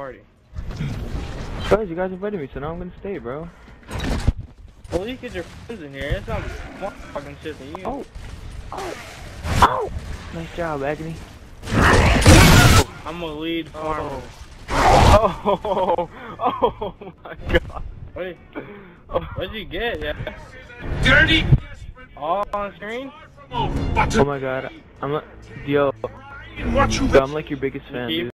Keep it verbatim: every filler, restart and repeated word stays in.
party. Guys, you guys invited me, so now I'm gonna stay, bro. Well, at least get your friends in here. It's not more fucking shit than you. Oh. Oh. Oh. Nice job, Agony. I'm a lead farmer. Oh. Oh my god. What Oh. what'd you get, yeah? Dirty! All on screen? Oh my god. I'm like, yo. What you Yo, I'm like your biggest fan, Keep dude.